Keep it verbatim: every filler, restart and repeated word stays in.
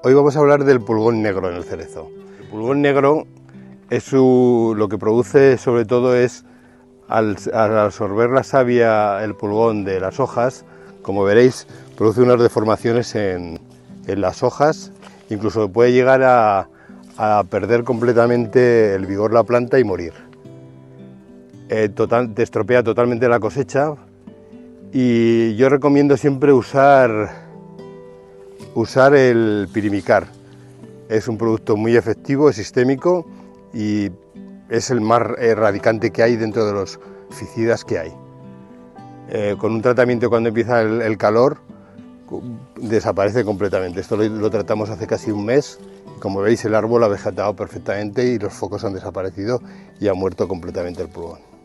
Hoy vamos a hablar del pulgón negro en el cerezo. El pulgón negro es su, lo que produce sobre todo es, al, al absorber la savia, el pulgón de las hojas, como veréis, produce unas deformaciones en, en las hojas, incluso puede llegar a, a perder completamente el vigor la planta y morir. Eh, total, te estropea totalmente la cosecha y yo recomiendo siempre usar usar el pirimicar. Es un producto muy efectivo, es sistémico y es el más erradicante que hay dentro de los ficidas que hay. Eh, con un tratamiento cuando empieza el, el calor desaparece completamente. Esto lo, lo tratamos hace casi un mes y como veis el árbol ha vegetado perfectamente y los focos han desaparecido y ha muerto completamente el pulgón.